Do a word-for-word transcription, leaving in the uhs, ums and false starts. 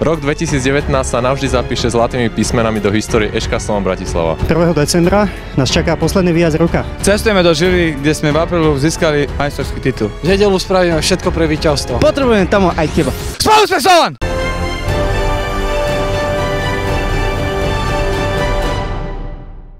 Rok dvetisícdevätnásť sa navždy zapíše zlatými písmenami do histórie ŠK Slovan Bratislava. prvého decembra nás čaká posledný výjazd roka. Cestujeme do Žily, kde sme v aprílu získali majstrovský titul. V nedeľu spravíme všetko pre víťazstvo. Potrebujem tam aj teba. Spolu sme Slovan!